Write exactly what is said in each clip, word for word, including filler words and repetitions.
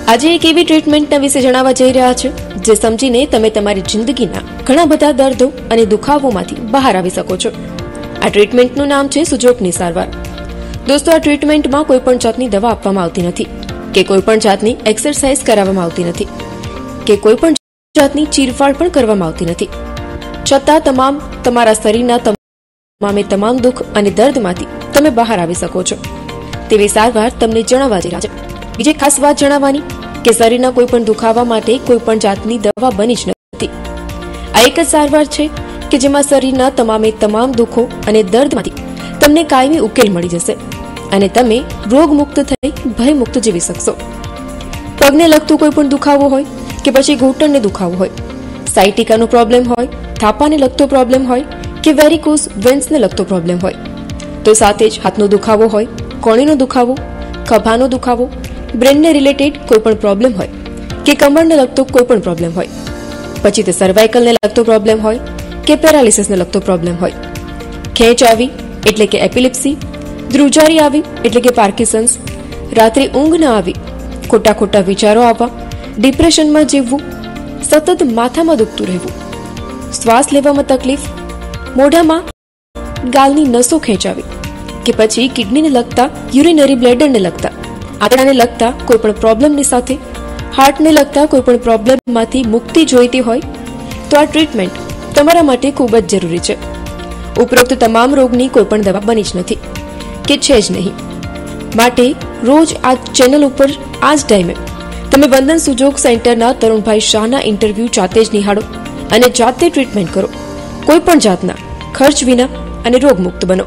આજે એક એવી ટ્રીટમેન્ટના વિશે જણાવવા જઈ રહ્યા છે જે સમજીને તમે તમારી જિંદગીના ઘણા બધા દર્દો અને દુખાવોમાંથી બહાર આવી શકો છો. આ ટ્રીટમેન્ટનું નામ છે સુજોગની સારવાર. દોસ્તો, આ ટ્રીટમેન્ટમાં કોઈ પણ જાતની દવા આપવામાં આવતી નથી કે કોઈ પણ જાતની એક્સરસાઇઝ કરાવવામાં આવતી નથી કે કોઈ પણ જાતની ચીરફાડ પણ કરવામાં આવતી નથી. છતાં તમામ તમારા શરીરના તમામે તમામ દુઃખ અને દર્દમાંથી તમે બહાર આવી શકો છો તેવી સારવાર તમને જણાવવા જઈ રહ્યા છે. બીજી ખાસ વાત જણાવવાની કે શરીરના કોઈ પણ દુખાવા માટે કોઈ પણ જાતની દવા બની જ નથી. આ એક જ સારવાર છે કે જેમાં શરીરના તમામે તમામ દુઃખો અને દર્દમાંથી તમને કાયમી ઉકેલ મળી જશે અને તમે રોગમુક્ત થઈ ભયમુક્ત જીવી શકશો. પગને લગતું કોઈ પણ દુખાવો હોય કે પછી ઘૂંટણને દુખાવો હોય, સાયટિકાનો પ્રોબ્લેમ હોય, થાપાને લગતો પ્રોબ્લેમ હોય કે વેરિકોઝ વેન્સને લગતો પ્રોબ્લેમ હોય, તો સાથે જ હાથનો દુખાવો હોય, કોણીનો દુખાવો, ખભાનો દુખાવો, બ્રેનને રિલેટેડ કોઈ પણ પ્રોબ્લેમ હોય કે કમરને લગતો કોઈ પણ પ્રોબ્લેમ હોય, પછી તે સર્વાઇકલને લગતો પ્રોબ્લેમ હોય કે પેરાલિસિસને લગતો પ્રોબ્લેમ હોય, ખેંચ આવી એટલે કે એપિલિપ્સી, ધ્રુજારી આવી એટલે કે પાર્કિન્સન્સ, રાત્રે ઊંઘ ન આવી, ખોટા ખોટા વિચારો આવવા, ડિપ્રેશનમાં જીવવું, સતત માથામાં દુખતું રહેવું, શ્વાસ લેવામાં તકલીફ, મોઢામાં ગાલની નસો ખેંચાવી કે પછી કિડનીને લગતા યુરિનરી બ્લેડરને લગતા આંતરડાને લગતા કોઈ પણ પ્રોબ્લેમની સાથે હાર્ટને લગતા કોઈ પણ પ્રોબ્લેમમાંથી મુક્તિ જોઈતી હોય તો આ ટ્રીટમેન્ટ તમારા માટે ખૂબ જ જરૂરી છે. ઉપરોક્ત તમામ રોગની કોઈ પણ દવા બની જ નથી કે છે જ નહીં. માટે રોજ આ ચેનલ ઉપર આ જ ટાઈમે તમે વંદન સુજોગ સેન્ટરના તરુણભાઈ શાહના ઇન્ટરવ્યૂ જાતે જ નિહાળો અને જાતે ટ્રીટમેન્ટ કરો. કોઈ પણ જાતના ખર્ચ વિના અને રોગમુક્ત બનો.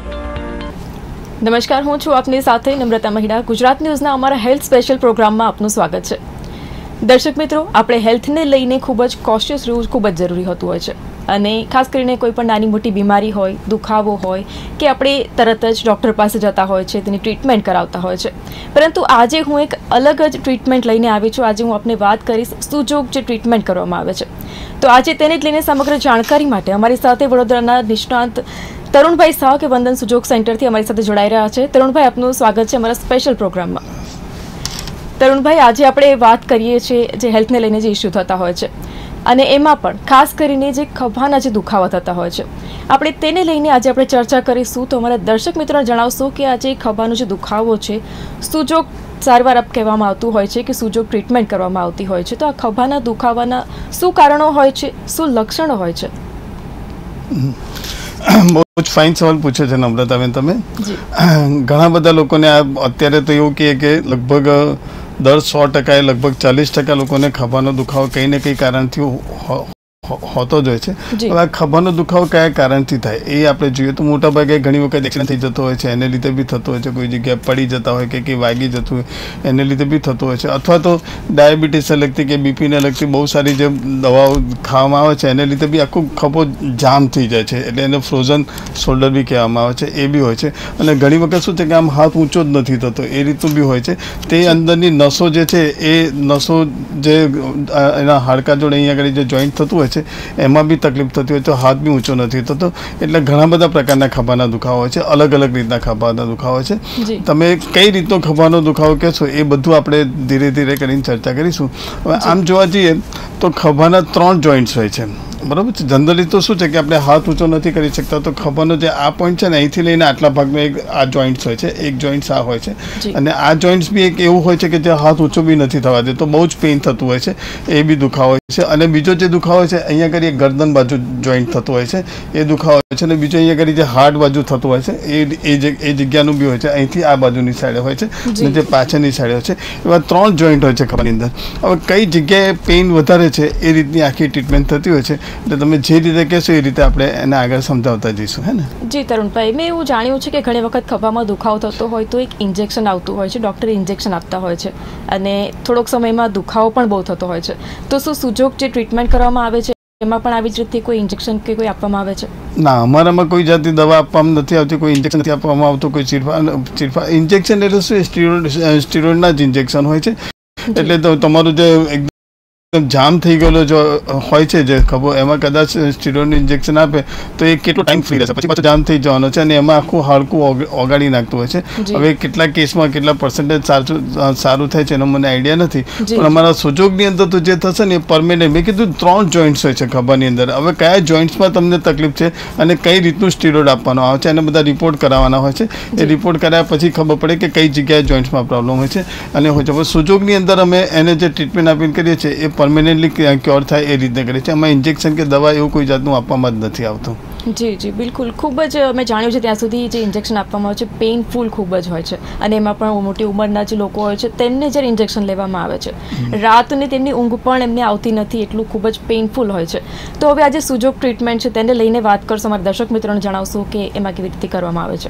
નમસ્કાર, હું છું આપની સાથે નમ્રતા મહિડા. ગુજરાત ન્યૂઝના અમારા હેલ્થ સ્પેશિયલ પ્રોગ્રામમાં આપનું સ્વાગત છે. દર્શક મિત્રો, આપણે હેલ્થને લઈને ખૂબ જ કોશિયસ રહેવું ખૂબ જ જરૂરી હોતું હોય છે અને ખાસ કરીને કોઈ પણ નાની મોટી બીમારી હોય, દુખાવો હોય કે આપણે તરત જ ડૉક્ટર પાસે જતા હોય છે, તેની ટ્રીટમેન્ટ કરાવતા હોય છે. પરંતુ આજે હું એક અલગ જ ટ્રીટમેન્ટ લઈને આવી છું. આજે હું આપને વાત કરીશ સુજોગ જે ટ્રીટમેન્ટ કરવામાં આવે છે. તો આજે તેને જ લઈને સમગ્ર જાણકારી માટે અમારી સાથે વડોદરાના નિષ્ણાંત તરુણભાઈ શાહ કે વંદન સુજોગ સેન્ટરથી અમારી સાથે જોડાઈ રહ્યા છે. તરુણભાઈ, આપનું સ્વાગત છે અમારા સ્પેશિયલ પ્રોગ્રામમાં. તરુણભાઈ, આજે આપણે વાત કરીએ છીએ જે હેલ્થને લઈને જે ઇસ્યુ થતા હોય છે અને એમાં પણ ખાસ કરીને જે ખભાના જે દુખાવા થતા હોય છે, આપણે તેને લઈને આજે આપણે ચર્ચા કરીશું. તો અમારા દર્શક મિત્રોને જણાવશો કે આજે ખભાનો જે દુખાવો છે, સુજોગ સારવાર કહેવામાં આવતું હોય છે કે સુજોગ ટ્રીટમેન્ટ કરવામાં આવતી હોય છે, તો આ ખભાના દુખાવાના શું કારણો હોય છે, શું લક્ષણો હોય છે? બહુ જ ફાઇન સવાલ પૂછે છે નમ્રતાબેન તમે. ઘણા બધા લોકોને આ અત્યારે તો એવું કહે કે લગભગ દર સો ટકાએ લગભગ ચાલીસ ટકા લોકોને ખભાનો દુખાવો કંઈ ને કંઈ કારણથી હોતો જ હોય છે. હવે આ ખભાનો દુખાવો કયા કારણથી થાય એ આપણે જોઈએ તો મોટા ભાગે ઘણી વખત એક્સિડન્ટ થઈ જતો હોય છે, એને લીધે બી થતો હોય છે. કોઈ જગ્યાએ પડી જતા હોય કે કંઈ વાગી જતું હોય એને લીધે બી થતું હોય છે. અથવા તો ડાયાબિટીસને લગતી કે બીપીને લગતી બહુ સારી જે દવાઓ ખાવામાં આવે છે એને લીધે બી આખું ખભો જામ થઈ જાય છે, એટલે એને ફ્રોઝન શોલ્ડર બી કહેવામાં આવે છે, એ બી હોય છે. અને ઘણી વખત શું છે કે આમ હાથ ઊંચો જ નથી થતો, એ રીતનું બી હોય છે. તે અંદરની નસો જે છે એ નસો જે એના હાડકા જોડે અહીંયા આગળ જે જોઈન્ટ થતું હોય છે એમાં બી તકલીફ થતી હોય તો હાથ બી ઊંચો નથી થતો. એટલે ઘણા બધા પ્રકારના ખભાના દુખાવા હોય છે, અલગ અલગ રીતના ખભાના દુખાવા છે. તમે કઈ રીતનો ખભાનો દુખાવો કહેશો એ બધું આપણે ધીરે ધીરે કરીને ચર્ચા કરીશું. હવે આમ જોવા જઈએ તો ખભાના ત્રણ જોઈન્ટ્સ હોય છે, બરાબર છે. જનરલી તો શું છે કે આપણે હાથ ઊંચો નથી કરી શકતા, તો ખભાનો જે આ પોઈન્ટ છે ને અહીંથી લઈને આટલા ભાગનો એક આ જોઈન્ટ્સ હોય છે, એક જોઈન્ટ્સ આ હોય છે અને આ જોઈન્ટ્સ બી એક એવું હોય છે કે જે હાથ ઊંચો બી નથી થવા દે, તો બહુ જ પેઇન થતું હોય છે, એ બી દુખાવો હોય છે. અને બીજો જે દુખાવો હોય છે અહીંયા આગળ એક ગરદન બાજુ જોઈન્ટ થતું હોય છે, એ દુખાવો હોય છે. અને બીજો અહીંયા આગળ જે હાર્ટ બાજુ થતું હોય છે એ એ જગ્યાનું બી હોય છે, અહીંથી આ બાજુની સાઈડે હોય છે અને જે પાછળની સાઈડે હોય છે. એવા ત્રણ જોઈન્ટ હોય છે ખભાની અંદર. હવે કઈ જગ્યાએ પેઇન વધારે છે એ રીતની આખી ટ્રીટમેન્ટ થતી હોય છે. એટલે તમે જે રીતે કહેશો એ રીતે આપણે એને આગળ સમજાવતા જઈશું. હે ને? જી તરુણભાઈ, મેં એવું જાણ્યું છે કે ઘણી વખત ખભામાં દુખાવો થતો હોય તો એક ઇન્જેક્શન આવતું હોય છે, ડૉક્ટર ઇન્જેક્શન આપતા હોય છે અને થોડોક સમયમાં દુખાવો પણ બહુ થતો હોય છે. તો શું સુજોગ જે ટ્રીટમેન્ટ કરવામાં આવે છે એમાં પણ આવી જ રીતે કોઈ ઇન્જેક્શન કે કોઈ આપવામાં આવે છે? ના, અમારામાં કોઈ જાતની દવા આપવામાં નથી આવતી, કોઈ ઇન્જેક્શન નથી આપવામાં આવતું, કોઈ ચીરફા ચીરફા ઇન્જેક્શન એટલે શું સ્ટીરોઇડ સ્ટીરોઇડના જ ઇન્જેક્શન હોય છે. એટલે તો તમારું જે જામ થઈ ગયેલો જો હોય છે જે ખભો, એમાં કદાચ સ્ટીરોઇડનું ઇન્જેક્શન આપે તો એ કેટલો ટાઈમ ફ્રી રહેશે, પછી પાછું જામ થઈ જવાનો છે અને એમાં આખું હાડકું ઓગાળી નાખતું હોય છે. હવે કેટલા કેસમાં કેટલા પર્સન્ટેજ સારું સારું થાય છે એનો મને આઈડિયા નથી, પણ અમારા સુજોગની અંદર તો જે થશે ને એ પરમેનન્ટ. મેં કીધું ત્રણ જોઈન્ટ્સ હોય છે ખભાની અંદર. હવે કયા જોઈન્ટ્સમાં તમને તકલીફ છે અને કઈ રીતનું સ્ટીરોઇડ આપવાનો આવે છે, એને બધા રિપોર્ટ કરાવવાના હોય છે. એ રિપોર્ટ કરાવ્યા પછી ખબર પડે કે કઈ જગ્યાએ જોઈન્ટ્સમાં પ્રોબ્લેમ હોય છે અને હોય છે. હવે સુજોગની અંદર અમે એને જે ટ્રીટમેન્ટ આપીને કરીએ છીએ એ પરમેનન્ટલી ક્યોર થાય એ રીતે કરે છે. એમાં ઇન્જેક્શન કે દવા એવું કોઈ જાતનું આપવામાં જ નથી આવતું. જી જી બિલકુલ. ખૂબ જ મેં જાણ્યું છે ત્યાં સુધી જે ઇન્જેક્શન આપવામાં આવે છે પેઇનફુલ ખૂબ જ હોય છે અને એમાં પણ મોટી ઉંમરના જે લોકો હોય છે તેમને જ્યારે ઇન્જેક્શન લેવામાં આવે છે રાતને તેમની ઊંઘ પણ એમને આવતી નથી, એટલું ખૂબ જ પેઇનફુલ હોય છે. તો હવે આ જે સુજોગ ટ્રીટમેન્ટ છે તેને લઈને વાત કરશો, અમારા દર્શક મિત્રોને જણાવશો કે એમાં કેવી રીતે કરવામાં આવે છે?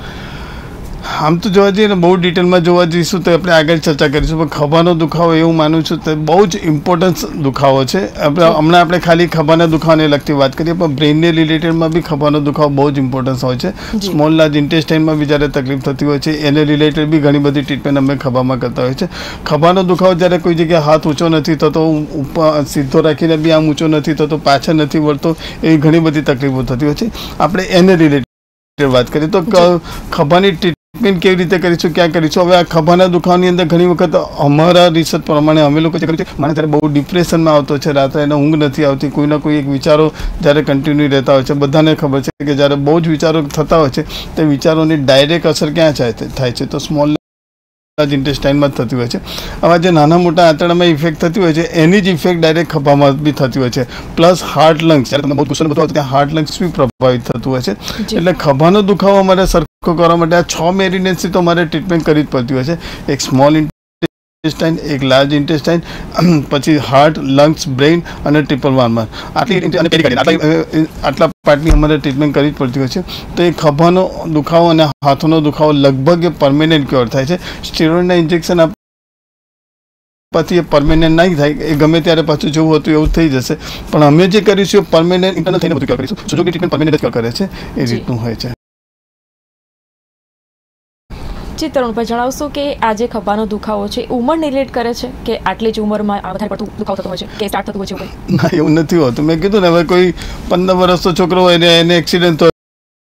આમ તો જોવા જઈએ ને બહુ ડિટેલમાં જોવા જઈશું તો આપણે આગળ ચર્ચા કરીશું, પણ ખભાનો દુખાવો એવું માનું છું તો બહુ જ ઇમ્પોર્ટન્ટ દુખાવો છે. આપણે હમણાં આપણે ખાલી ખભાના દુખાવાને લગતી વાત કરીએ, પણ બ્રેઇનને રિલેટેડમાં બી ખભાનો દુખાવો બહુ જ ઇમ્પોર્ટન્સ હોય છે. સ્મોલ લાર્જ ઇન્ટેસ્ટાઇનમાં બી જ્યારે તકલીફ થતી હોય છે એને રિલેટેડ બી ઘણી બધી ટ્રીટમેન્ટ અમે ખભામાં કરતા હોય છે. ખભાનો દુખાવો જ્યારે કોઈ જગ્યાએ હાથ ઊંચો નથી થતો, ઉપર સીધો રાખીને બી આમ ઊંચો નથી થતો, પાછળ નથી વળતો, એવી ઘણી બધી તકલીફો થતી હોય છે. આપણે એને રિલેટેડ વાત કરીએ તો ખભાની ટ્રીટમેન્ટ કેવી રીતે કરીશું, ક્યાં કરીશું? હવે આ ખભાના દુખાવાની અંદર ઘણી વખત અમારા રિસર્ચ પ્રમાણે અમે લોકો જે કરીએ છીએ, મને ત્યારે બહુ ડિપ્રેશનમાં આવતો છે, રાત્રે એને ઊંઘ નથી આવતી, કોઈના કોઈ એક વિચારો જ્યારે કન્ટિન્યુ રહેતા હોય છે. બધાને ખબર છે કે જ્યારે બહુ જ વિચારો થતા હોય છે તે વિચારોની ડાયરેક્ટ અસર ક્યાં થાય છે તો સ્મોલ ઇન્ટેસ્ટાઇનમાં જ થતી હોય છે. આવા જે નાના મોટા આંતરડામાં ઇફેક્ટ થતી હોય છે એની જ ઇફેક્ટ ડાયરેક્ટ ખભામાં બી થતી હોય છે. પ્લસ હાર્ટ લંગ્સ, જ્યારે તમે બહુ ગુસ્સો બધું ત્યાં હાર્ટ લંગ્સ બી પ્રભાવિત થતું હોય છે. એટલે ખભાનો દુખાવો અમારે સરખો કરવા માટે આ છ મેરિનેન્સથી તો અમારે ટ્રીટમેન્ટ કરવી જ પડતી હોય છે. એક સ્મોલ ઇન્ટેસ્ટાઇન, એક લાર્જ ઇન્ટેસ્ટાઇન, પછી હાર્ટ, લંગ્સ, બ્રેઇન અને ટ્રિપલ વાનમાં આટલી આટલા પાર્ટની અમારે ટ્રીટમેન્ટ કરવી જ પડતી હોય છે. તો એ ખભાનો દુખાવો અને હાથોનો દુખાવો લગભગ એ પરમેનન્ટ ક્યોર થાય છે. સ્ટીરોઇડના ઇન્જેક્શન આપવાથી એ પરમેનન્ટ નહીં થાય, એ ગમે ત્યારે પાછું જેવું હતું એવું થઈ જશે, પણ અમે જે કરીશું એ પરમેનન્ટ ઇન્ટરનલ થઈને બધું ક્યોર કરીશું. સુજોગની ટ્રીટમેન્ટ પરમેનન્ટ ક્યોર કરે છે એ રીતનું હોય છે. જી તરુણભાઈ, જણાવશો કે આ જે ખભાનો દુખાવો છે ઉંમરને રિલેટ કરે છે કે આટલી જ ઉંમરમાં વધારે પડતું દુખાવો થતો હોય છે કે સ્ટાર્ટ થતું હોય છે? ના, એવું નથી હોતું. મેં કીધું ને, હવે કોઈ પંદર વર્ષનો છોકરો હોય ને એને એક્સિડન્ટ થયો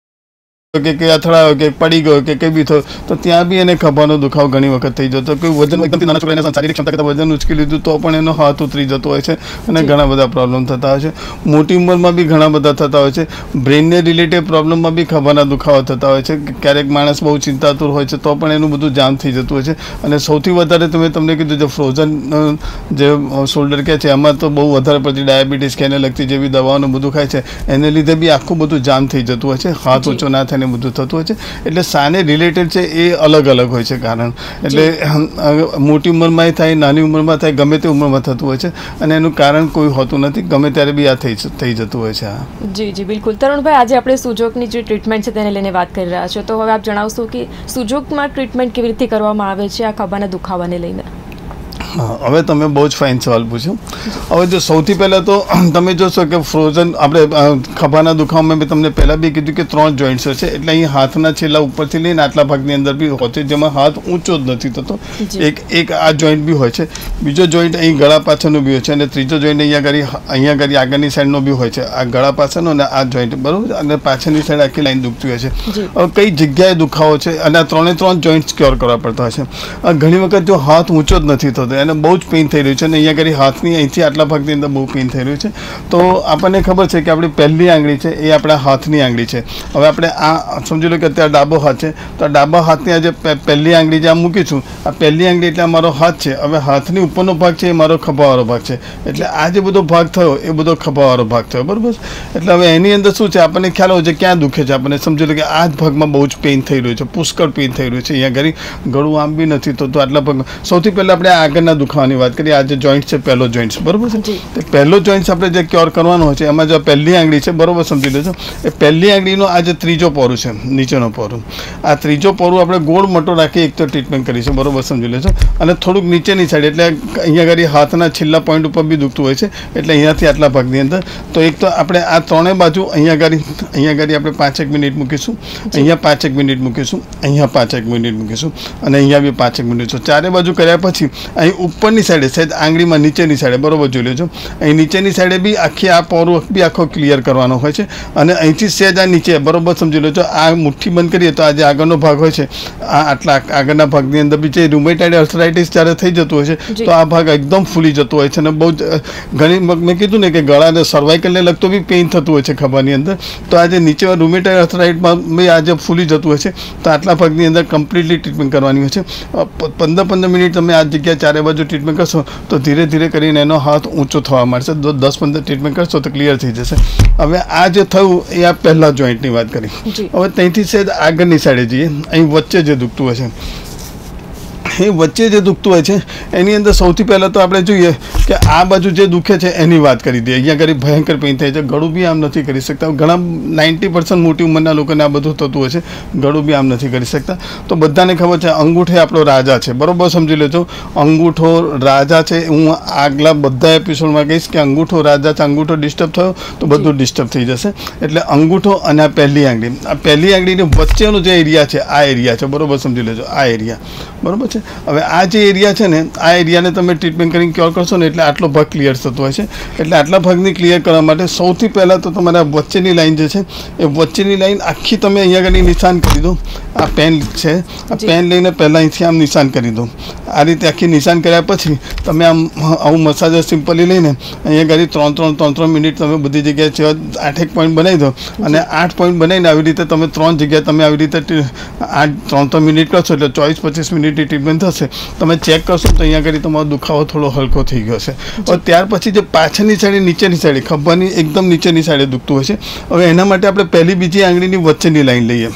કે કે અથડાયો કે પડી ગયો કે કંઈ બી થયો તો ત્યાં બી એને ખભાનો દુખાવો ઘણી વખત થઈ જતો. કોઈ વજન એકદમથી નાના છોકરાને શારીરિક ક્ષમતા કરતાં વજન ઉચકી લીધું તો પણ એનો હાથ ઉતરી જતો હોય છે અને ઘણા બધા પ્રોબ્લેમ થતા હોય છે. મોટી ઉંમરમાં બી ઘણા બધા થતા હોય છે. બ્રેઇનને રિલેટેડ પ્રોબ્લેમમાં બી ખભાના દુખાવા થતા હોય છે. ક્યારેક માણસ બહુ ચિંતાતુર હોય છે તો પણ એનું બધું જામ થઈ જતું હોય છે. અને સૌથી વધારે તો મેં તમને કીધું જે ફ્રોઝન જે શોલ્ડર કહે છે એમાં તો બહુ વધારે પડતી ડાયાબિટીસ કે એને લગતી જેવી દવાઓનું બધું ખાય છે એને લીધે બી આખું બધું જામ થઈ જતું હોય છે. હાથ ઊંચો ના થાય ને બધું થતું હોય છે. એટલે સાને રિલેટેડ છે એ અલગ અલગ હોય છે કારણ. એટલે મોટી ઉંમરમાં થાય, નાની ઉંમરમાં થાય, ગમે તે ઉંમરમાં થતું હોય છે અને એનું કારણ કોઈ હોતું નથી, ગમે ત્યારે બી આ થઈ થઈ જતું હોય છે. જી જી બિલકુલ. તરુણભાઈ, આજે આપણે સુજોગની જે ટ્રીટમેન્ટ છે તેને લઈને વાત કરી રહ્યા છો, તો હવે આપ જણાવશો કે સુજોગમાં ટ્રીટમેન્ટ કેવી રીતે કરવામાં આવે છે આ ખભાના દુખાવાને લઈને? હા, હવે તમે બહુ જ ફાઇન સવાલ પૂછ્યો. હવે જો સૌથી પહેલાં તો તમે જોશો કે ફ્રોઝન આપણે ખભાના દુખાવામાં મેં તમને પહેલાં બી કીધું કે ત્રણ જોઈન્ટ્સ છે. એટલે અહીં હાથના છેલ્લા ઉપરથી લઈને આટલા ભાગની અંદર બી હોય છે જેમાં હાથ ઊંચો જ નથી થતો. એક એક આ જોઈન્ટ બી હોય છે, બીજો જોઈન્ટ અહીં ગળા પાછળનો બી હોય છે અને ત્રીજો જોઈન્ટ અહીંયા આગળ અહીંયા આગળ આગળની સાઈડનો બી હોય છે. આ ગળા પાછળનો અને આ જોઈન્ટ, બરાબર, અને પાછળની સાઈડ આખી લાઈન દુખતી હોય છે. હવે કઈ જગ્યાએ દુખાવો છે અને આ ત્રણે ત્રણ જોઈન્ટ્સ ક્યોર કરવા પડતા હોય છે. ઘણી વખત જો હાથ ઊંચો જ નથી થતો, એને બહુ જ પેઇન થઈ રહ્યું છે અને અહીંયા આગળ હાથની અહીંથી આટલા ભાગની અંદર બહુ પેઇન થઈ રહ્યું છે. તો આપણને ખબર છે કે આપણી પહેલી આંગળી છે એ આપણા હાથની આંગળી છે. હવે આપણે આ સમજી લો કે અત્યારે ડાબો હાથ છે તો આ ડાબા હાથની આજે પહેલી આંગળી જે આમ મૂકીશું, આ પહેલી આંગળી એટલે મારો હાથ છે. હવે હાથની ઉપરનો ભાગ છે એ મારો ખભાવાળો ભાગ છે. એટલે આ જે બધો ભાગ થયો એ બધો ખભાવાળો ભાગ થયો, બરાબર. એટલે હવે એની અંદર શું છે આપણને ખ્યાલ હોય છે ક્યાં દુખે છે. આપણને સમજી લો કે આ જ ભાગમાં બહુ જ પેઇન થઈ રહ્યું છે, પુષ્કળ પેઇન થઈ રહ્યું છે. અહીંયા ઘડી ગળું આમ બી નથી થતું આટલા ભાગમાં. સૌથી પહેલાં આપણે આગળના દુખાવાની વાત કરીએ. આ જે જોઈન્ટ છે પહેલો જોઈન્ટ, બરોબર છે, તે પહેલો જોઈન્ટ આપણે જે ક્યોર કરવાનો હોય છે એમાં જો પહેલી આંગળી છે, બરોબર, સમજી લેજો. એ પહેલી આંગળીનો આ જે ત્રીજો પોરું છે, નીચેનો પોરું, આ ત્રીજો પોરું આપણે ગોળ મોટો રાખી એક તો ટ્રીટમેન્ટ કરીશું, બરોબર, સમજી લેજો. અને થોડુંક નીચેની સાઈડ એટલે અહીંયા આગળ હાથના છેલ્લા પોઈન્ટ ઉપર બી દુખતું હોય છે. એટલે અહીંયાથી આટલા ભાગની અંદર તો એક તો આપણે આ ત્રણેય બાજુ અહીંયા આગળ અહીંયા આગળ આપણે પાંચેક મિનિટ મૂકીશું, અહીંયા પાંચેક મિનિટ મૂકીશું, અહીંયા પાંચેક મિનિટ મૂકીશું અને અહીંયા બી પાંચેક મિનિટ. ચારે બાજુ કર્યા પછી અહીં ઉપરની સાઈડે સહેજ આંગળીમાં નીચેની સાઈડે બરોબર જોઈ લેજો, અહીં નીચેની સાઈડે બી આખી આ પોરો બી આખો ક્લિયર કરવાનો હોય છે અને અહીંથી સહેજ આ નીચે બરોબર સમજી લેજો, આ મુઠ્ઠી બંધ કરીએ તો આ જે આગળનો ભાગ હોય છે આ આટલા આગળના ભાગની અંદર બી જે રૂમેટાઇડ આર્થરાઇટિસ જ્યારે થઈ જતું હોય છે તો આ ભાગ એકદમ ફૂલી જતો હોય છે અને બહુ જ ઘણી મેં કીધું ને કે ગળાને સર્વાઇકલને લગતો બી પેઇન થતું હોય છે ખભાની અંદર, તો આ જે નીચે રૂમેટાઇડ આર્થરાઇટમાં બી આ જે ફૂલી જતું હોય છે તો આટલા ભાગની અંદર કમ્પ્લીટલી ટ્રીટમેન્ટ કરવાની હોય છે. પંદર પંદર મિનિટ તમે આ જગ્યાએ ચારે બાજુ ટ્રીટમેન્ટ કરશો તો ધીરે ધીરે કરીને એનો હાથ ઊંચો થવા માંડશે. દસ પંદર ટ્રીટમેન્ટ કરશો તો ક્લિયર થઈ જશે. હવે આ જે થયું એ આ પહેલા જોઈન્ટની વાત કરી. હવે ત્યાંથી સહેજ આગળની સાઈડે જઈએ, અહીં વચ્ચે જે દુખતું હોય છે એ વચ્ચે જે દુખતું હોય છે એની અંદર સૌથી પહેલાં તો આપણે જોઈએ કે આ બાજુ જે દુખે છે એની વાત કરી દઈએ. અહીંયા આગળ ભયંકર પેઇન થાય છે, ગળું બી આમ નથી કરી શકતા. ઘણા નાઇન્ટી પર્સન્ટ મોટી ઉંમરના લોકોને આ બધું થતું હોય છે, ગળું બી આમ નથી કરી શકતા. તો બધાને ખબર છે અંગૂઠો આપણો રાજા છે, બરાબર સમજી લેજો. અંગૂઠો રાજા છે. હું આગલા બધા એપિસોડમાં કહીશ કે અંગૂઠો રાજા છે, અંગૂઠો ડિસ્ટર્બ થયો તો બધું ડિસ્ટર્બ થઈ જશે. એટલે અંગૂઠો અને આ પહેલી આંગળી, આ પહેલી આંગળીની વચ્ચેનો જે એરિયા છે આ એરિયા છે, બરાબર સમજી લેજો, આ એરિયા બરાબર છે. હવે આ જે એરિયા છે ને આ એરિયાને તમે ટ્રીટમેન્ટ કરીને ક્યોર કરશો ને એટલે આટલો ભાગ ક્લિયર થતો હોય છે. એટલે આટલા ભાગની ક્લિયર કરવા માટે સૌથી પહેલાં તો તમારા વચ્ચેની લાઈન જે છે એ વચ્ચેની લાઈન આખી તમે અહીંયા આગળ નિશાન કરી દો. આ પેન છે, આ પેન લઈને પહેલાં અહીંથી આમ નિશાન કરી દો. આ રીતે આખી નિશાન કર્યા પછી તમે આમ આવું મસાજર સિમ્પલી લઈને અહીંયા આગળ ત્રણ ત્રણ ત્રણ ત્રણ મિનિટ તમે બધી જગ્યાએ છે આઠેક પોઈન્ટ બનાવી દો અને આઠ પોઈન્ટ બનાવીને આવી રીતે તમે ત્રણ જગ્યાએ તમે આવી રીતે આઠ ત્રણ ત્રણ મિનિટ કરશો એટલે ચોવીસ પચીસ મિનિટની ટ્રીટમેન્ટ થશે. તમે ચેક કરશો તો અહીંયા આગળ તમારો દુખાવો થોડો હલકો થઈ ગયો છે. હવે ત્યાર પછી જે પાછળની સાઈડે નીચેની સાઈડે ખભાની એકદમ નીચેની સાઈડે દુખતું હોય છે. હવે એના માટે આપણે પહેલી બીજી આંગળીની વચ્ચેની લાઈન લઈએ.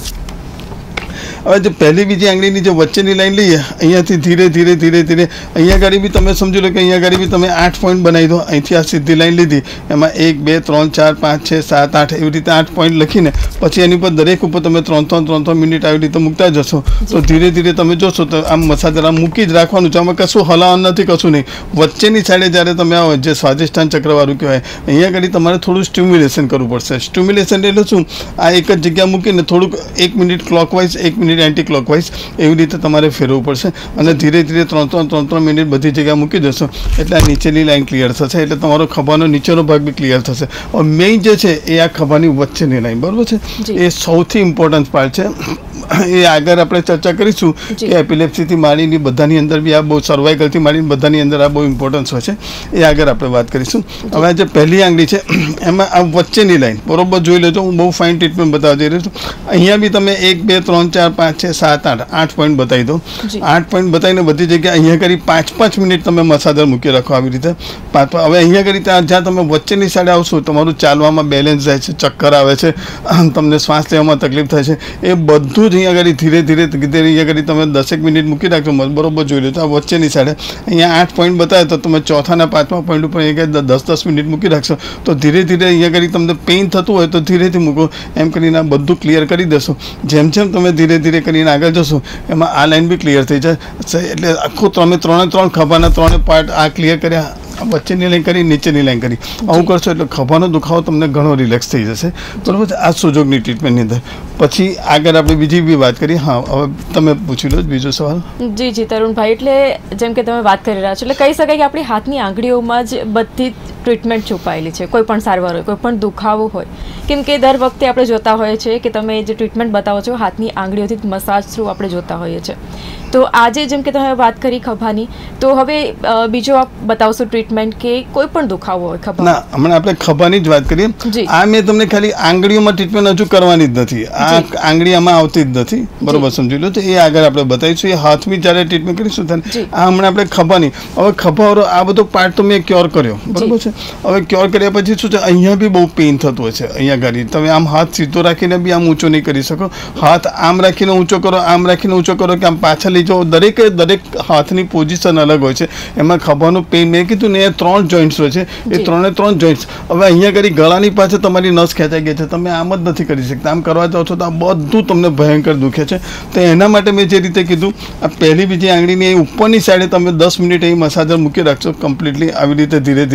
હવે જે પહેલી બીજી આંગળીની જે વચ્ચેની લાઈન લઈએ અહીંયાથી ધીરે ધીરે ધીરે ધીરે અહીંયા આગળ બી તમે સમજી લો કે અહીંયા આગળ બી તમે આઠ પોઈન્ટ બનાવી દો. અહીંથી આ સીધી લાઈન લીધી એમાં એક બે ત્રણ ચાર પાંચ છ સાત આઠ એવી રીતે આઠ પોઈન્ટ લખીને પછી એની પર દરેક ઉપર તમે ત્રણ ત્રણ ત્રણ ત્રણ મિનિટ આવી રીતે મૂકતા જશો તો ધીરે ધીરે તમે જોશો તો આમ મસાજર આમ મૂકી જ રાખવાનું છે. આમાં કશું હલાવવાનું નથી, કશું નહીં. વચ્ચેની સાઈડે જ્યારે તમે આવો જે સ્વાધિષ્ઠાન ચક્રવાળું કહેવાય અહીંયા આગળ તમારે થોડું સ્ટિમ્યુલેશન કરવું પડશે. સ્ટિમ્યુલેશન એટલે શું? આ એક જ જગ્યા મૂકીને થોડુંક એક મિનિટ ક્લોકવાઇઝ એક મિનિટ એન્ટી ક્લોકવાઇઝ એવી રીતે તમારે ફેરવવું પડશે અને ધીરે ધીરે ત્રણ ત્રણ ત્રણ ત્રણ મિનિટ બધી જગ્યાએ મૂકી દેશો એટલે આ નીચેની લાઈન ક્લિયર થશે. એટલે તમારો ખભાનો નીચેનો ભાગ બી ક્લિયર થશે. હવે મેઇન જે છે એ આ ખભાની વચ્ચેની લાઈન, બરાબર છે, એ સૌથી ઇમ્પોર્ટન્ટ પાર્ટ છે. એ આગળ આપણે ચર્ચા કરીશું કે એપિલેપ્સીથી માંડીને બધાની અંદર બી આ બહુ સર્વાઇકલથી માંડીને બધાની અંદર આ બહુ ઇમ્પોર્ટન્સ હોય છે. એ આગળ આપણે વાત કરીશું. હવે જે પહેલી આંગળી છે એમાં આ વચ્ચેની લાઈન બરોબર જોઈ લેજો. હું બહુ ફાઇન ટ્રીટમેન્ટ બતાવવા જઈ રહ્યો છું. અહીંયા બી તમે એક બે ત્રણ ચાર પાંચ છ સાત આઠ આઠ પોઈન્ટ બતાવી દો. આઠ પોઈન્ટ બતાવીને બધી જગ્યાએ અહીંયા કરી પાંચ પાંચ મિનિટ તમે મસાજર મૂકી રાખો આવી રીતે પાંચ. હવે અહીંયા કરી ત્યાં જ્યાં તમે વચ્ચેની સાઈડે આવશો તમારું ચાલવામાં બેલેન્સ જાય છે, ચક્કર આવે છે, તમને શ્વાસ લેવામાં તકલીફ થાય છે, એ બધું જ અહીંયા આગળ ધીરે ધીરે ધીરે અહીંયા આગળ તમે દસેક મિનિટ મૂકી રાખજો. બરોબર જોઈ લો તો આ વચ્ચેની સાઈડે અહીંયા આઠ પોઈન્ટ બતાવે તો તમે ચોથાના પાંચમા પોઈન્ટ ઉપર અહીંયા દસ દસ મિનિટ મૂકી રાખશો તો ધીરે ધીરે અહીંયા આગળ તમને પેઇન થતું હોય તો ધીરેથી મૂકો. એમ કરીને આ બધું ક્લિયર કરી દેશો. જેમ જેમ તમે ધીરે ધીરે કરીને આગળ જશો એમાં આ લાઈન બી ક્લિયર થઈ જાય. એટલે આખું તમે ત્રણે ત્રણ ખભાના ત્રણે પાર્ટ આ ક્લિયર કર્યા. વચ્ચેની લાઈન કરી, નીચેની લાઈન કરી, આવું કરશો એટલે ખભાનો દુખાવો તમને ઘણો રિલેક્સ થઈ જશે. બરાબર છે, આ સુજોગની ટ્રીટમેન્ટની અંદર. પછી આગળ આપણે બીજી બી વાત કરીએ. હા, હવે તમે પૂછી લો બીજો સવાલ. જી જી તરુણભાઈ, એટલે જેમ કે તમે વાત કરી રહ્યા છો એટલે કહી શકાય કે આપણી હાથની આંગળીઓમાં જ બધી ટ્રીટમેન્ટ છુપાયેલી છે. કોઈ પણ સારવાર હોય, કોઈ પણ દુખાવો હોય, કેમ કે દર વખતે આપણે જોતા હોઈએ છીએ કે તમે જે ટ્રીટમેન્ટ બતાવો છો હાથની આંગળીઓથી મસાજ થ્રુ આપણે જોતા હોઈએ છીએ. તો આજે જેમ કે તમે વાત કરી ખભાની, તો હવે બીજો આપ બતાવશો ટ્રીટમેન્ટ કે કોઈ પણ દુખાવો હોય ખભા? ના, હમણાં આપણે ખભાની જ વાત કરીએ. આ મેં તમને ખાલી આંગળીઓમાં ટ્રીટમેન્ટ હજુ કરવાની જ નથી. આ આંગળી આમાં આવતી જ નથી, બરોબર સમજી લો. તો એ આગળ આપણે બતાવીશું. એ હાથની જ્યારે ટ્રીટમેન્ટ કરીશું ત્યારે આ હમણાં આપણે ખભાની. હવે ખભાવાળો આ બધો પાર્ટ તો મેં ક્યોર કર્યો, બરોબર છે. હવે ક્યોર કર્યા પછી શું છે, અહીંયા બી બહુ પેઇન થતું હોય છે. અહીંયા ગાડી તમે આમ હાથ સીધો રાખીને બી આમ ઊંચો નહીં કરી શકો. હાથ આમ રાખીને ઊંચો કરો, આમ રાખીને ઊંચો કરો કે આમ પાછળ લઈ જાઓ. દરેક દરેક હાથની પોઝિશન અલગ હોય છે. એમાં ખભાનું પેઇન મેં કીધું ને એ ત્રણ જોઈન્ટ્સ હોય છે. એ ત્રણે ત્રણ જોઈન્ટ્સ. હવે અહીંયા કરી ગળાની પાસે તમારી નસ ખેંચાઈ ગઈ છે, તમે આમ જ નથી કરી શકતા. આમ કરવા જાઓ છો તો આ બધું તમને ભયંકર દુખે છે. તો એના માટે મેં જે રીતે કીધું આ પહેલી બીજી આંગળીની ઉપરની સાઈડે તમે દસ મિનિટ અહીં મસાજર મૂકી રાખશો કમ્પ્લીટલી આવી રીતે ધીરે ધીરે કરીને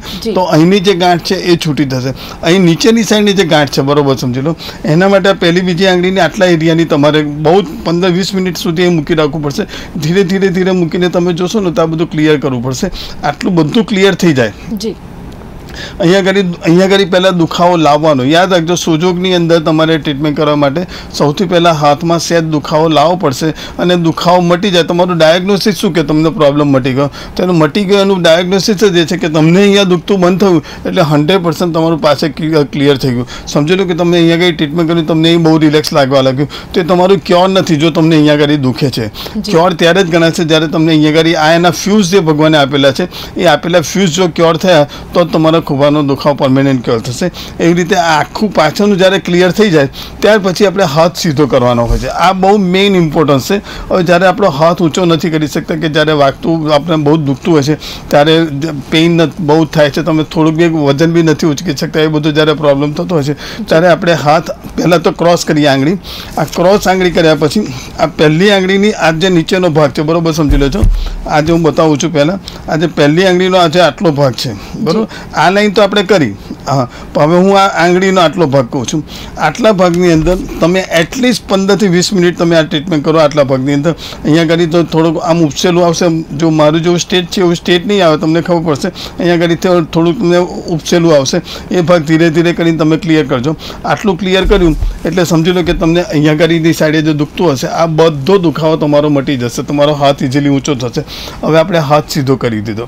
તો અહીંની જે ગાંઠ છે એ છૂટી થશે. અહીં નીચેની સાઈડની જે ગાંઠ છે, બરોબર સમજી લો, એના માટે આ પહેલી બીજી આંગળીની આટલા એરિયાની તમારે બહુ જ પંદર વીસ મિનિટ સુધી એ મૂકી રાખવું પડશે. ધીરે ધીરે ધીરે મૂકીને તમે જોશો ને તો આ બધું ક્લિયર કરવું પડશે. આટલું બધું ક્લિયર થઈ જાય. અહીંયા આગળ અહીંયા આગળ પહેલાં દુખાવો લાવવાનો. યાદ રાખજો, સોજોગની અંદર તમારે ટ્રીટમેન્ટ કરવા માટે સૌથી પહેલાં હાથમાં સહેજ દુખાવો લાવવો પડશે અને દુખાવો મટી જાય. તમારું ડાયગ્નોસિસ શું કે તમને પ્રોબ્લેમ મટી ગયો, તો એનું મટી ગયો એનું ડાયગ્નોસિસ જ એ છે કે તમને અહીંયા દુખતું બંધ થયું એટલે હંડ્રેડ પર્સન્ટ તમારું પાસે ક્લિયર થઈ ગયું. સમજી લો કે તમને અહીંયા આગળ ટ્રીટમેન્ટ કર્યું, તમને અહીં બહુ રિલેક્સ લાગવા લાગ્યું, તો એ તમારું ક્યોર નથી. જો તમને અહીંયા આગળ દુખે છે, ક્યોર ત્યારે જ ગણાશે જ્યારે તમને અહીંયા આગળ આ એના ફ્યુઝ જે ભગવાને આપેલા છે એ આપેલા ફ્યુઝ જો ક્યોર થયા તો તમારા ખોભાનો દુખાવો પરમેનન્ટ ક્યોર થશે. એવી રીતે આખું પાછળનું જ્યારે ક્લિયર થઈ જાય ત્યાર પછી આપણે હાથ સીધો કરવાનો હોય છે. આ બહુ મેઇન ઇમ્પોર્ટન્સ છે. હવે જ્યારે આપણો હાથ ઊંચો નથી કરી શકતા કે જ્યારે વાગતું આપણે બહુ દુખતું હોય છે ત્યારે પેઇન બહુ થાય છે, તમે થોડુંક બી વજન બી નથી ઉચકી શકતા, એ બધું જ્યારે પ્રોબ્લેમ થતો હોય છે ત્યારે આપણે હાથ પહેલાં તો ક્રોસ કરીએ આંગળી. આ ક્રોસ આંગળી કર્યા પછી આ પહેલી આંગળીની આ જે નીચેનો ભાગ છે, બરાબર સમજી લો છો, આજે હું બતાવું છું. પહેલાં આ જે પહેલી આંગળીનો આજે આટલો ભાગ છે, બરાબર, આ લાઈન તો આપણે કરી. હા, હવે હું આ આંગળીનો આટલો ભાગ કહું છું. આટલા ભાગની અંદર તમે એટલીસ્ટ પંદરથી વીસ મિનિટ તમે આ ટ્રીટમેન્ટ કરો. આટલા ભાગની અંદર અહીંયા આગળ તો થોડુંક આમ ઉપસેલું આવશે. જો મારું જેવું સ્ટેટ છે એવું સ્ટેટ નહીં આવે, તમને ખબર પડશે. અહીંયા આગળ થોડુંક તમને ઉપસેલું આવશે. એ ભાગ ધીરે ધીરે કરીને તમે ક્લિયર કરજો. આટલું ક્લિયર કર્યું એટલે સમજી લો કે તમને અહીંયા આગળની સાઈડે જે દુખતું હશે આ બધો દુખાવો તમારો મટી જશે. તમારો હાથ ઇઝીલી ઊંચો થશે. હવે આપણે હાથ સીધો કરી દીધો.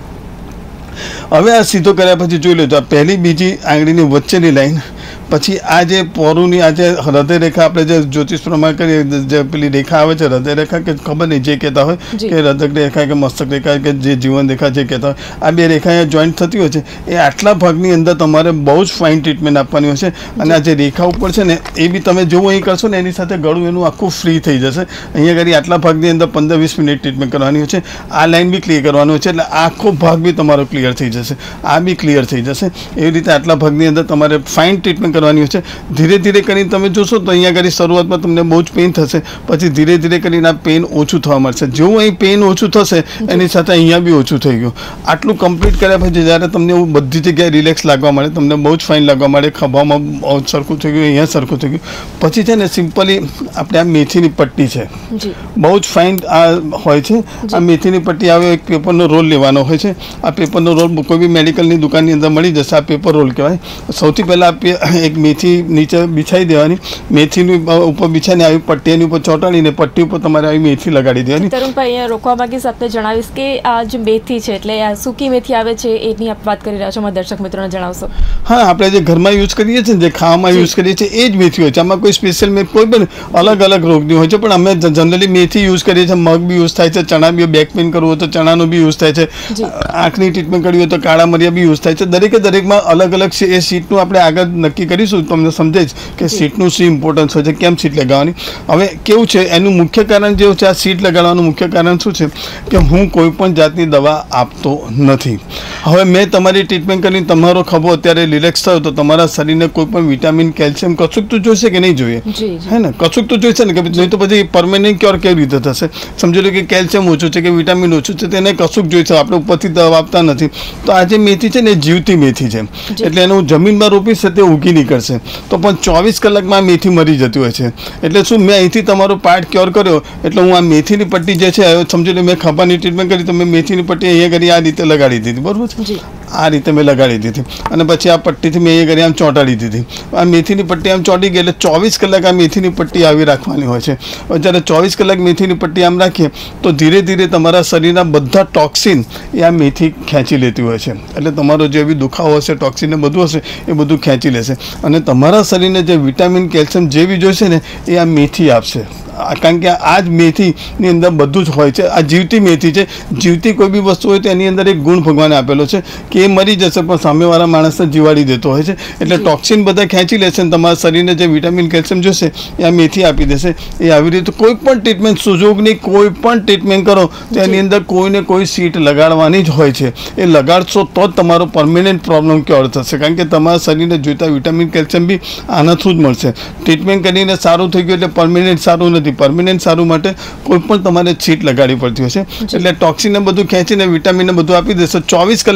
હવે આ સીધો કર્યા પછી જોઈ લેજો, આ પહેલી બીજી આંગળીની વચ્ચેની લાઈન, પછી આ જે પોરુની આ જે હૃદય રેખા આપણે જે જ્યોતિષ પ્રમાણે કરીએ જે પેલી રેખા આવે છે હૃદય રેખા કે ખબર નહીં જે કહેતા હોય કે હૃદય રેખા કે મસ્તક રેખા કે જે જીવન રેખા જે કહેતા હોય, આ બે રેખા અહીંયા જોઈન્ટ થતી હોય છે. એ આટલા ભાગની અંદર તમારે બહુ જ ફાઇન ટ્રીટમેન્ટ આપવાની હોય છે. અને આ જે રેખા ઉપર છે ને એ બી તમે જેવું અહીં કરશો ને એની સાથે ગળું એનું આખું ફ્રી થઈ જશે. અહીંયા આગળ આટલા ભાગની અંદર પંદર વીસ મિનિટ ટ્રીટમેન્ટ કરવાની હોય છે. આ લાઈન બી ક્લિયર કરવાનું હોય છે એટલે આખો ભાગ બી તમારો ક્લિયર થઈ જશે. આ બી ક્લિયર થઈ જશે. એવી રીતે આટલા ભાગની અંદર તમારે ફાઇન ટ્રીટમેન્ટ કરવાની હોય છે. ધીરે ધીરે કરીને તમે જોશો તો અહીંયા આગળ શરૂઆતમાં તમને બહુ જ પેઇન થશે, પછી ધીરે ધીરે કરીને આ પેઇન ઓછું થવા મળશે. જેવું અહીં પેઇન ઓછું થશે એની સાથે અહીંયા બી ઓછું થઈ ગયું. આટલું કમ્પ્લીટ કર્યા પછી જ્યારે તમને એવું બધી જગ્યાએ રિલેક્સ લાગવા મળે, તમને બહુ જ ફાઇન લાગવા મળે, ખભામાં સરખું થઈ ગયું, અહીંયા સરખું થઈ ગયું, પછી છે ને સિમ્પલી આપણે આ મેથીની પટ્ટી છે, બહુ જ ફાઇન આ હોય છે. આ મેથીની પટ્ટી આવે, એક પેપરનો રોલ લેવાનો હોય છે. આ પેપરનો રોલ કોઈ બી મેડિકલની દુકાનની અંદર મળી જશે. આ પેપર રોલ કહેવાય. સૌથી પહેલાં એક મેથી નીચે બિછાઈ દેવાની, મેથીની ઉપર બિછાઈને આવી પટ્ટીની ઉપર ચોંટાડીને પટ્ટી ઉપર તમારે આવી મેથી લગાડી દેવાની. તરુણભાઈ, અહીંયા રોકવા માંગીશ, આપને જણાવીશ કે આ જે મેથી છે એટલે આ સૂકી મેથી આવે છે એની આપ વાત કરી રહ્યા છો, અમારા દર્શક મિત્રોને જણાવશો. હા, આપણે જે ઘરમાં યુઝ કરીએ છીએ જે ખાવામાં યુઝ કરીએ છીએ એ જ મેથી હોય છે. આમાં કોઈ સ્પેશિયલ મેથી કોઈ પણ અલગ અલગ રોગની હોય છે, પણ અમે જનરલી મેથી યુઝ કરીએ છીએ. મગ બી યુઝ થાય છે, ચણા બી, બેક પેઇન કરવું હોય તો ચણાનું બી યુઝ થાય છે, આંખની ટ્રીટમેન્ટ કરવી હોય તો કાળા મરિયા બી યુઝ થાય છે. દરેકે દરેકમાં અલગ અલગ છે. એ સીટનું આપણે આગળ નક્કી કરીશું, તમને સમજે જ કે સીટનું શું ઇમ્પોર્ટન્સ હોય છે, કેમ સીટ લગાવવાની. હવે કેવું છે એનું મુખ્ય કારણ જેવું છે, આ સીટ લગાડવાનું મુખ્ય કારણ શું છે કે હું કોઈ પણ જાતની દવા આપતો નથી. હવે મેં તમારી ટ્રીટમેન્ટ કરીને તમારો ખભો અત્યારે રિલેક્સ થયો તો તમારા શરીરને કોઈ પણ વિટામિન, કેલ્શિયમ કશુંક તો જોઈશે કે નહીં જોઈએ, હે ને? કશુંક તો જોઈશે ને, કે નહીં તો પછી પરમેનન્ટ ક્યોર કેવી રીતે થશે? સમજી લો કે કેલ્શિયમ ઓછું છે કે વિટામિન ઓછું છે, તેને કશુંક જોઈશે. આપણે ઉપરથી દવા આપતા નથી. તો આ જે મેથી છે ને એ જીવતી મેથી છે, એટલે એનું જમીનમાં રોપીશ તે ઉગી નીકળશે. તો પણ ચોવીસ કલાકમાં મેથી મરી જતી હોય છે. એટલે શું, મેં અહીંથી તમારો પાર્ટ ક્યોર કર્યો એટલે હું આ મેથીની પટ્ટી જે છે સમજી લો મેં ખભાની ટ્રીટમેન્ટ કરી તો મેં મેથીની પટ્ટી અહીંયા કરી આ રીતે લગાડી દીધી, બરાબર છે? આ રીતે મેં લગાડી દીધી અને પછી આ પટ્ટીથી મેં અહીંયા કરી આમ ચોંટાડી દીધી. આ મેથીની પટ્ટી આમ ચોંટી ગઈ એટલે ચોવીસ કલાક આ મેથીની પટ્ટી આવી રાખવાની હોય છે. જ્યારે ચોવીસ કલાક મેથીની પટ્ટી આમ રાખીએ તો ધીરે ધીરે તમારા શરીરના બધા ટોક્સિન એ આ મેથી ખેંચી લેતી હોય છે. એટલે તમારો જે બી દુખાવો હશે, ટોક્સિન ને બધું હશે એ બધું ખેંચી લેશે અને તમારા શરીરને જે વિટામિન, કેલ્શિયમ જે બી જોઈશે ને એ આ મેથી આપશે. કારણ કે આ જ મેથીની અંદર બધું જ હોય છે. આ જીવતી મેથી છે. જીવતી કોઈ બી વસ્તુ હોય તો એની અંદર એક ગુણ ભગવાને આપેલો છે કે એ મરી જશે પણ સામેવાળા માણસને જીવાડી દેતો હોય છે. એટલે ટોક્સિન બધા ખેંચી લેશે અને તમારા શરીરને જે વિટામિન, કેલ્શિયમ જોશે એ આ મેથી આપી દેશે. એ આવી રીતે કોઈ પણ ટ્રીટમેન્ટ, સુજોગની કોઈ પણ ટ્રીટમેન્ટ કરો તો એની અંદર કોઈને કોઈ સીટ લગાડવાની જ હોય છે. એ લગાડશો તો જ તમારો પરમેનન્ટ પ્રોબ્લેમ ક્યોર થશે. કારણ કે તમારા શરીરને જોઈતા વિટામિન, કેલ્શિયમ બી આના થ્રુ જ મળશે. ટ્રીટમેન્ટ કરીને સારું થઈ ગયું એટલે પરમેનન્ટ સારું નથી. પરમેનન્ટ સારું માટે કોઈ પણ તમારે સીટ લગાડવી પડતી હશે. એટલે ટોક્સિન ને બધું ખેંચીને વિટામિન ને બધું આપી દેશે. ચોવીસ કલાકમાં આ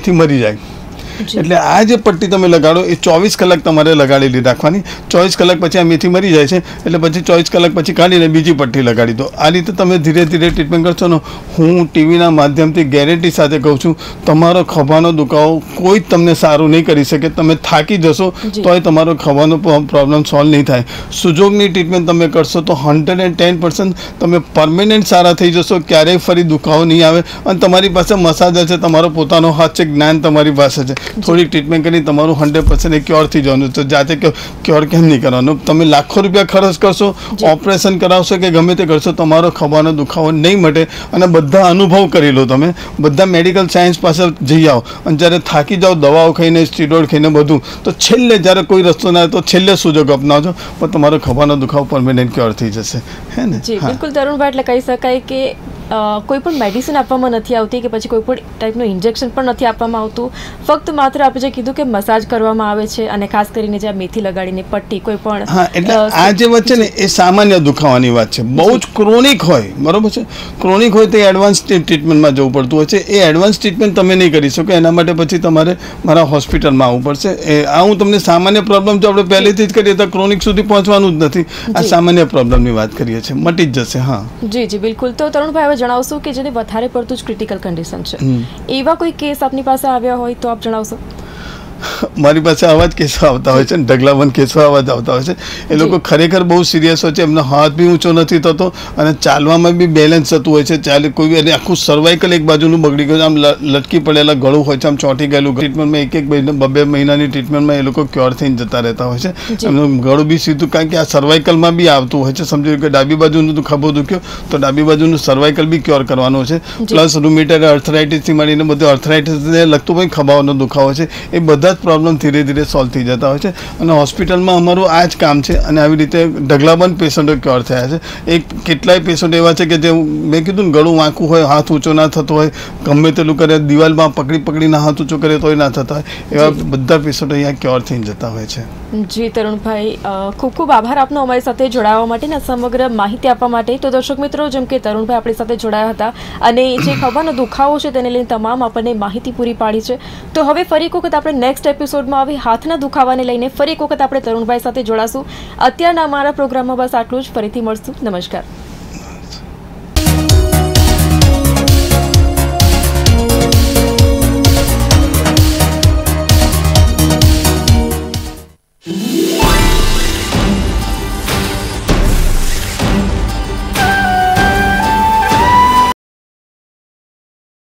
મેથી મરી જાય. એટલે આ જે પટ્ટી તમે લગાડો એ ચોવીસ કલાક તમારે લગાડેલી રાખવાની. ચોવીસ કલાક પછી આ મેથી મરી જાય છે એટલે પછી ચોવીસ કલાક પછી કાઢીને બીજી પટ્ટી લગાડી દો. આ રીતે તમે ધીરે ધીરે ટ્રીટમેન્ટ કરશો ને, હું ટીવીના માધ્યમથી ગેરંટી સાથે કહું છું, તમારો ખભાનો દુખાવો કોઈ જ તમને સારું નહીં કરી શકે. તમે થાકી જશો તોય તમારો ખભાનો પ્રોબ્લેમ સોલ્વ નહીં થાય. સુજોગની ટ્રીટમેન્ટ તમે કરશો તો હંડ્રેડ એન્ડ ટેન પર્સન્ટ તમે પરમેનન્ટ સારા થઈ જશો. ક્યારેય ફરી દુખાવો નહીં આવે. અને તમારી પાસે મસાજ છે, તમારો પોતાનો હાથ છે, જ્ઞાન તમારી પાસે છે. થોડીક ટ્રીટમેન્ટ કરી તમારું હંડ્રેડ પર્સન્ટ એ ક્યોર થઈ જવાનું. તો જાતે ક્યોર કેમ નહીં કરવાનું? તમે લાખો રૂપિયા ખર્ચ કરશો, ઓપરેશન કરાવશો કે ગમે તે કરશો, તમારો ખભાનો દુખાવો નહીં મટે. અને બધા અનુભવ કરી લો. તમે બધા મેડિકલ સાયન્સ પાસે જઈ આવો અને જ્યારે થાકી જાઓ દવાઓ ખાઈને, સ્ટીરોઇડ ખાઈને બધું, તો છેલ્લે જ્યારે કોઈ રસ્તો ના આવે તો છેલ્લે સુજોગ અપનાવજો, પણ તમારો ખભાનો દુખાવો પરમેનન્ટ ક્યોર થઈ જશે. હે ને? જી બિલકુલ તરુણભાઈ, એટલે કહી શકાય કે કોઈ પણ મેડિસિન આપવામાં નથી આવતી કે પછી કોઈ પણ ટાઈપનું ઇન્જેક્શન પણ નથી આપવામાં આવતું. ફક્ત માત્ર આપણે જે કીધું કે મસાજ કરવામાં આવે છે અને ખાસ કરીને જે મેથી લગાડીને પટ્ટી કોઈ પણ. હા, એટલે આ જે વાત છે ને એ સામાન્ય દુખાવાની વાત છે. બહુ જ ક્રોનિક હોય, બરોબર છે, ક્રોનિક હોય તો એડવાન્સ ટ્રીટમેન્ટમાં જવું પડતું હોય છે. એ એડવાન્સ ટ્રીટમેન્ટ તમે નહીં કરી શકો. એના માટે પછી તમારે મારા હોસ્પિટલમાં આવવું પડશે. એ આ હું તમને સામાન્ય પ્રોબ્લેમ જો આપણે પહેલેથી જ કરીએ તો ક્રોનિક સુધી પહોંચવાનું જ નથી. આ સામાન્ય પ્રોબ્લેમની વાત કરીએ છીએ, મટી જ જશે. હા જી જી બિલકુલ. તો તરુણભાઈ જણાવશો કે જેને વધારે પડતું જ ક્રિટિકલ કન્ડિશન છે, એવા કોઈ કેસ આપની પાસે આવ્યા હોય તો આપ જણાવશો. મારી પાસે આવા જ કેસો આવતા હોય છે ને, ઢગલાબંધ કેસો આવા જ આવતા હોય છે. એ લોકો ખરેખર બહુ સિરિયસ હોય છે. એમનો હાથ બી ઊંચો નથી થતો અને ચાલવામાં બી બેલેન્સ થતું હોય છે. ચાલે કોઈ એને આખું સર્વાઇકલ એક બાજુનું બગડી ગયું, આમ લટકી પડેલા ગળું હોય છે, આમ ચોંટી ગયેલું. ટ્રીટમેન્ટમાં એક એક મહિના બબે મહિનાની ટ્રીટમેન્ટમાં એ લોકો ક્યોર થઈને જતા રહેતા હોય છે. એમનું ગળું બી સીધું, કારણ કે આ સર્વાઇકલમાં બી આવતું હોય છે. સમજો કે ડાબી બાજુનું ખભો દુખ્યો તો ડાબી બાજુનું સર્વાઇકલ બી ક્યોર કરવાનું છે. પ્લસ રૂમેટાઇડ આર્થરાઇટિસથી મળીને બધું આર્થરાઇટિસને લગતું પણ ખભાનો દુખાવો છે. એ બધા પ્રોબ્લેમ ધીરે ધીરે સોલ્વ થઈ જતા હોય છે. અને હોસ્પિટલમાં અમારું આ જ કામ છે. અને આવી રીતે ઢગલાબંધ પેશન્ટો ક્યોર થયા છે. એક કેટલાય પેશન્ટ એવા છે કે જે મેં કીધું ને, ગળું વાંકું હોય, હાથ ઊંચો ના થતો હોય, ગમે તેલું કરે, દિવાલમાં પકડી પકડીને હાથ ઊંચો કરે તોય ના થતા હોય, એવા બધા પેશન્ટો અહીંયા ક્યોર થઈને જતા હોય છે. જી તરુણભાઈ, ખૂબ ખૂબ આભાર આપનો અમારી સાથે જોડાવા માટે ને સમગ્ર માહિતી આપવા માટે. તો દર્શક મિત્રો, જેમ કે તરુણભાઈ આપણી સાથે જોડાયા હતા અને જે ખભાનો દુખાવો છે તેને લઈને તમામ આપણને માહિતી પૂરી પાડી છે. તો હવે ફરી એક વખત આપણે નેક્સ્ટ એપિસોડમાં આવી હાથના દુખાવાને લઈને ફરી એક વખત આપણે તરુણભાઈ સાથે જોડાશું. અત્યારના અમારા પ્રોગ્રામમાં બસ આટલું જ. ફરીથી મળશું. નમસ્કાર.